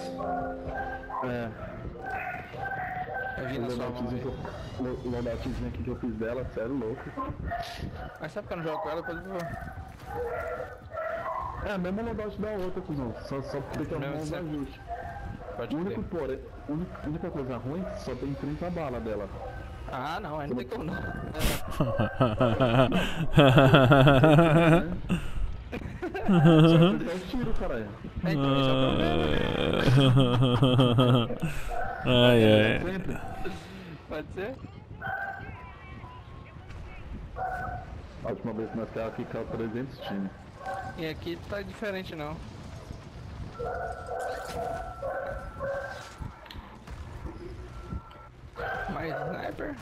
É. Eu vi O na sua mão aí. loadoutzinho aqui que eu fiz dela, sério, louco. Mas sabe que eu não jogo com ela? Depois eu vou... É, a mesma loadout da outra, cuzão. Só tem que arrumar uns ajustes. Pode O crer. único porém, única coisa ruim, só tem 30 balas dela. Ah, não, aí não tem como não. Só acertar os tiros, caralho. É, então, esse é o problema. Ai, ai. Sempre. Pode ser? A última vez que nós caímos aqui, caiu 300 times. E aqui tá diferente não. Mais sniper.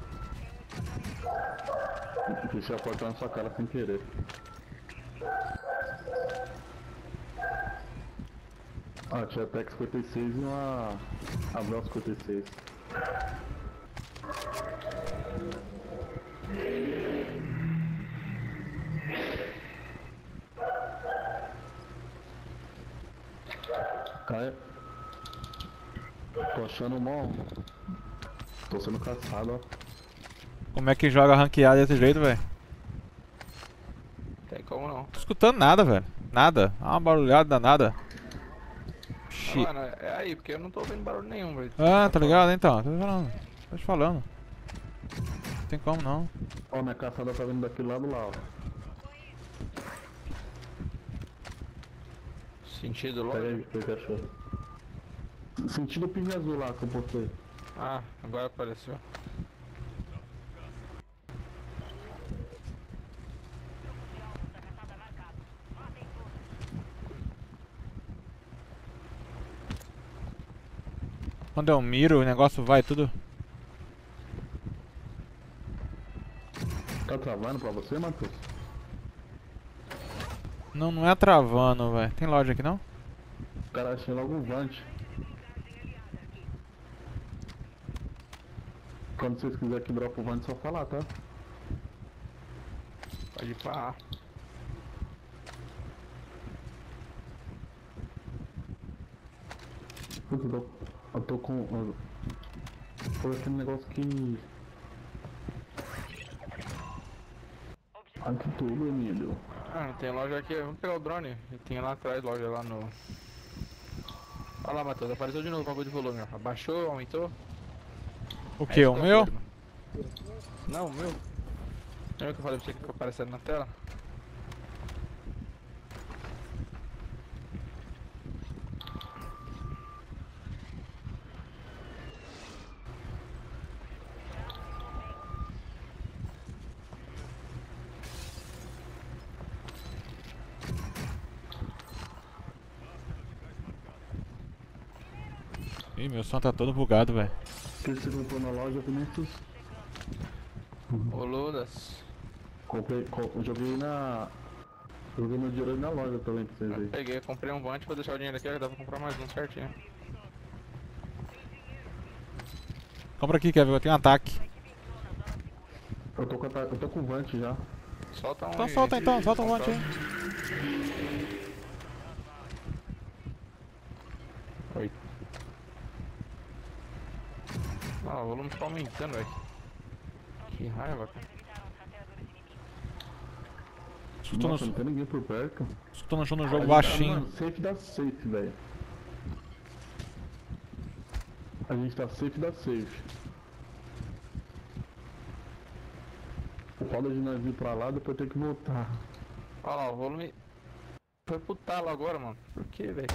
Fechei a porta na sua cara sem querer. Ah, tinha a Tech 56 e uma Avel 56. Cara, tô achando mó... Tô sendo caçado, ó. Como é que joga ranqueado desse jeito, velho? Tem como não. Tô escutando nada, velho. Nada. Uma barulhada danada. Ah, mano, é aí, porque eu não tô ouvindo barulho nenhum, velho. Ah, tá ligado então? Tô falando. Tô te falando. Não tem como não. Ó, minha caçada tá vindo daquele lado lá, ó. Sentido Pega logo? aí, o que achou? Sentido pingue azul lá que eu postei. Ah, agora apareceu. Quando eu miro, o negócio vai tudo. Tá travando pra você, Matheus? Não, não é travando, velho. Tem loja aqui não? O cara achei logo um vante. Quando vocês quiserem que dropa o vante, só falar, tá? Pode ir pra A. Putz, eu tô com... Foi aquele negócio que... Aqui tudo, Emílio. Ah, não tem loja aqui. Vamos pegar o drone. Tem lá atrás loja lá no... Olha lá, Matheus. Apareceu de novo o bagulho de volume, ó. Abaixou, aumentou. O que? O meu? Não, o meu. Lembra que eu falei pra você que ficou aparecendo na tela? Ih, meu som tá todo bugado, velho. O que você comprou na loja, Vinícius? Ô, Ludas. Comprei, joguei na... Joguei meu dinheiro aí na loja também pra vocês aí. Peguei, comprei um vante pra deixar o dinheiro aqui. Dá pra comprar mais um certinho. Compra aqui, Kevin. Eu tenho um ataque. Eu tô com vante já. Solta um Então aí, solta gente. então, solta um monte aí. Oi. Ah, o volume tá aumentando, velho. Que raiva, cara. Nossa, não tem ninguém por perto. Escutando um show no A jogo gente tá, baixinho. mano, safe da safe, velho. A gente tá safe da safe. O foda de nós ir pra lá, depois ter que voltar. Olha lá, o volume foi pro talo agora, mano. Por que, velho?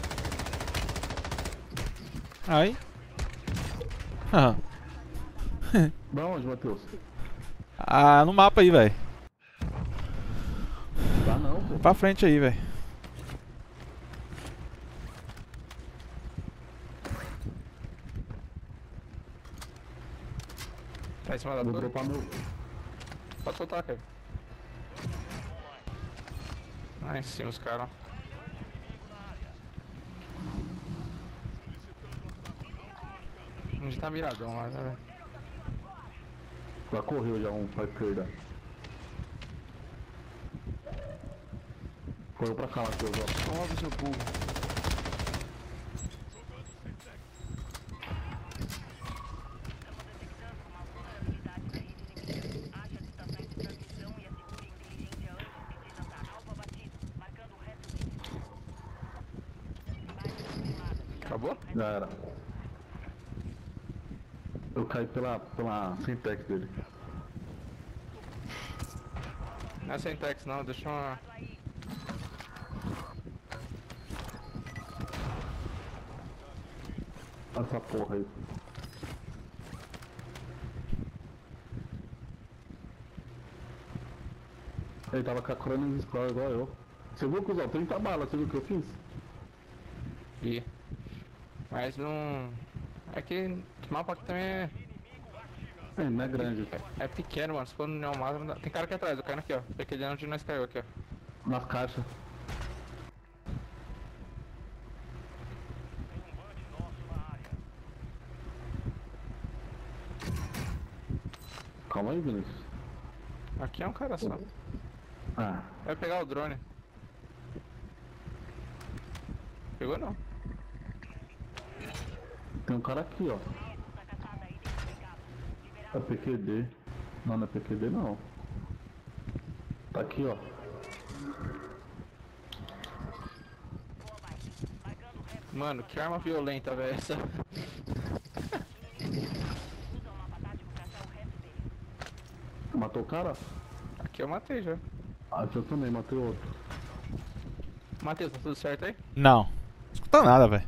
Aí. Ah. Da onde, Matheus? Ah, no mapa aí, velho. Tá não, pô. Pra frente aí, velho. Tá em cima da Vou torre? dropar meu... Pode soltar, Kevin. Ah, em cima os caras. A gente tá viradão lá, né, velho? Já correu já um pra esquerda. Correu pra cá, Matheus, ó. Óbvio, seu burro. Acabou? Já era. Eu caí pela Sintex dele. Não é Sentex não, deixa uma... Essa porra aí. Ele tava com a Chronos Explorer igual eu. Você viu, cuzão? 30 balas, você viu o que eu fiz? E... Mas não... É que esse mapa aqui também É, não é grande. é pequeno, mano. Se for no Neomasa, não dá. Tem cara aqui atrás, eu caindo aqui, ó. Pequeno onde nós caiu aqui, ó. Nas caixas. Calma aí, Vinícius. Aqui é um cara só. Ah, Vai pegar o drone. Pegou não. tem um cara aqui, ó. É PQD. Não, não é PQD não. Tá aqui, ó. Mano, que arma violenta, velho, essa. Matou o cara? Aqui eu matei já. Ah, eu também matei outro. Matheus, tá tudo certo aí? Não. Não escuta nada, velho.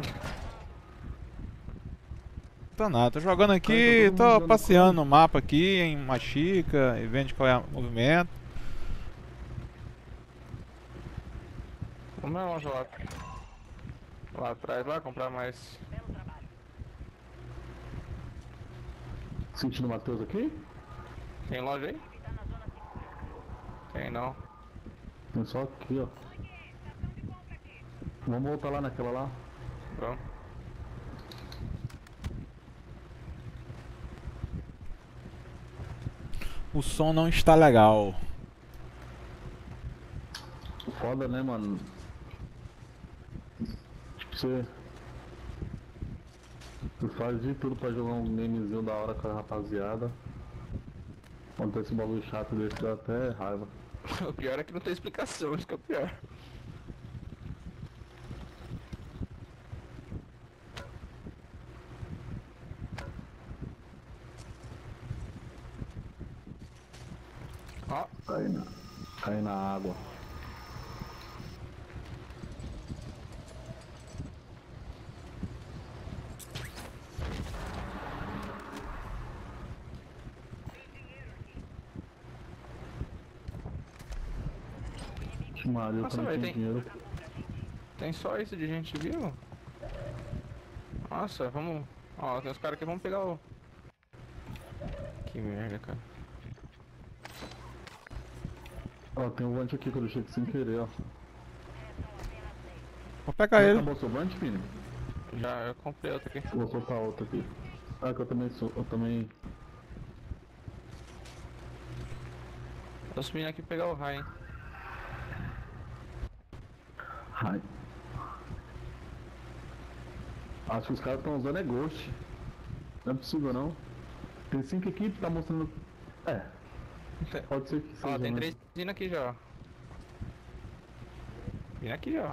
Tô nada, tô jogando aqui, tô passeando no mapa aqui, em Machica, e vendo qual é o movimento. Vamos na loja lá atrás, lá comprar mais. Sentindo o Matheus aqui? Tem loja aí? Tem não. Tem só aqui, ó. Vamos voltar lá naquela lá. Vamos. O som não está legal. Foda, né, mano? Você faz de tudo pra jogar um gamezinho da hora com a rapaziada. Quando tem esse bagulho chato desse, dá até raiva. O pior é que não tem explicação, isso que é o pior. Ó, Cai na água. Maria, eu Nossa, também velho, tenho tem- dinheiro. tem só isso de gente viva? Nossa, vamos... Ó, tem uns caras aqui, vamos pegar o... Que merda, cara. Ó, tem um vante aqui que eu deixei aqui sem querer, ó. Vou pegar ele. Acabou seu vante, filho? Já eu comprei outro aqui. Vou soltar outro aqui. Ah, que eu também sou. Eu também. Tô subindo aqui pra pegar o raio, hein. Ai. Acho que os caras estão usando é Ghost. Não é possível não. Tem 5 equipes, tá mostrando. É, pode ser que seja. Ó, tem né? 3 vindo aqui já, ó. Vindo aqui já, ó.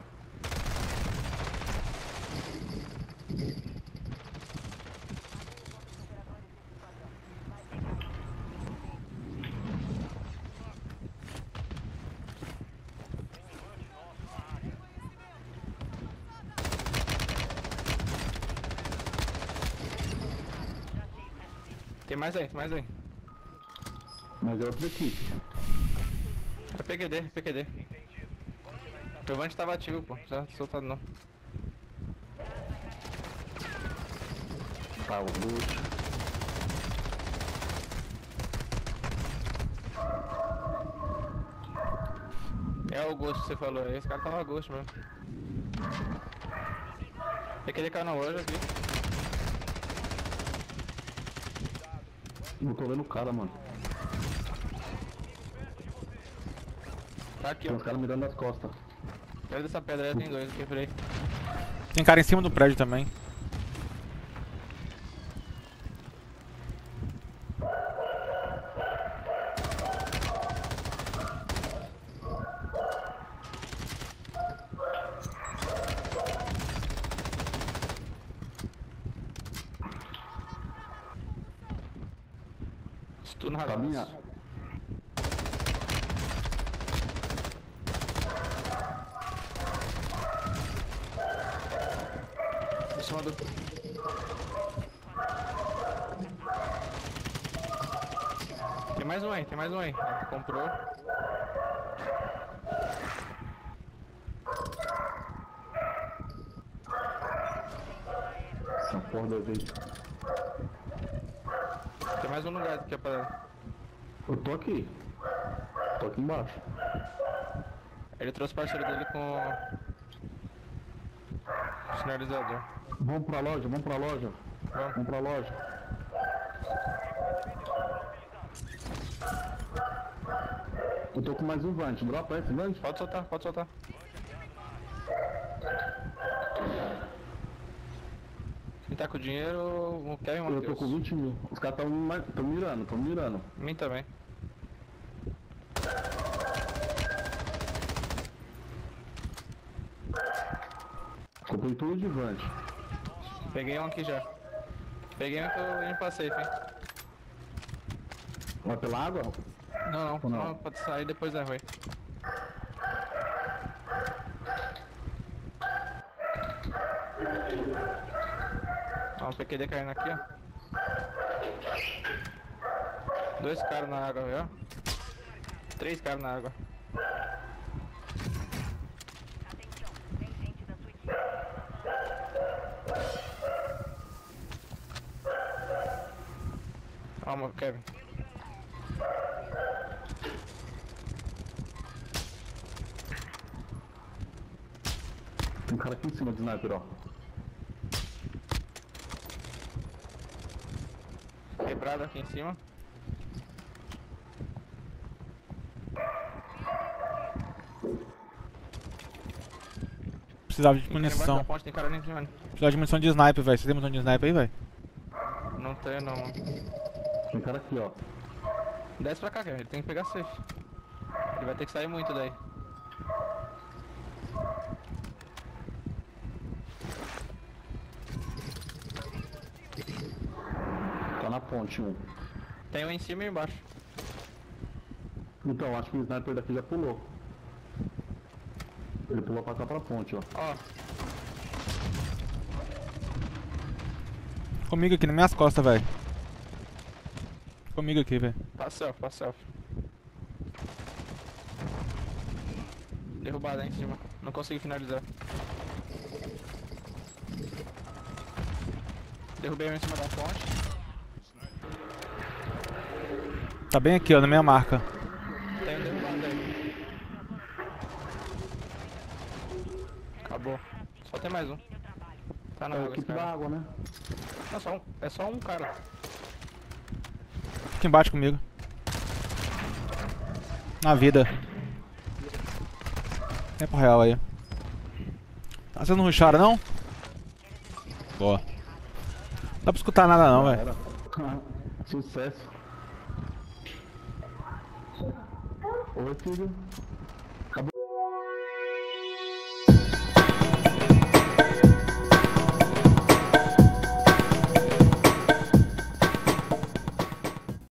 Tem mais aí, tem mais aí. Mas é outra equipe. É PQD, PQD. O Vante tava ativo, pô. Já soltado não. Tá, o Ghost. É o Ghost que você falou aí. Esse cara tava Ghost mesmo. PQD caiu na loja aqui. Não tô vendo o cara, mano. Tá aqui, Tem ó. os caras me dando nas costas. Perto dessa pedra aí tem 2 aqui, peraí. Tem cara em cima do prédio também. Estunado. Caminha. Em cima do... Tem mais um aí, tem mais um aí. Comprou. Essa porra da vez. Tem mais um lugar aqui é pra... Eu tô aqui. Tô aqui embaixo. Ele trouxe o parceiro dele com... o sinalizador. Vamos pra loja, vamos pra loja. Vamos. Vamos pra loja. Eu tô com mais um Vant. Dropa esse Vant? Pode soltar, pode soltar. Quem tá com o dinheiro, o Kevin ou o Eu tô Matheus? com 20 mil. Os caras tão mirando, tão mirando. Mim também. Comprei tudo de Vant. Peguei um aqui já. Peguei um que eu indo pra safe, hein. Vai pela água? Não, Ou não? não, pode sair depois da rua. Ó, o PQD caindo aqui, ó. 2 caras na água, viu? 3 caras na água. Calma, Kevin. Tem um cara aqui em cima de sniper, ó. Quebrado aqui em cima. Precisava de Tem cara embaixo munição. da ponte, tem cara ali em cima. Precisava de munição de sniper, velho. Você tem munição de sniper aí, velho? Não tem não, mano. Tem cara aqui, ó. Desce pra cá, Kevin. Ele tem que pegar safe. Ele vai ter que sair muito daí. Tá na ponte, um. Tem um em cima e embaixo. Então, acho que o sniper daqui já pulou. Ele pulou pra cá pra ponte, ó. Ó, Comigo aqui, nas minhas costas, velho. Comigo aqui, velho. passa selfie, passa selfie. Derrubado aí em cima. Não consegui finalizar. Derrubei um em cima da ponte. Tá bem aqui, ó, na minha marca. Tem um derrubado aí. Acabou. Só tem mais um. Tá na É a água esse equipe da cara. água, né? Não, é só um cara. Fica embaixo comigo. Na vida. Tempo real aí. Tá sendo rushada, não? Boa. Não dá pra escutar nada não, velho. Era. Sucesso. Oi, filho.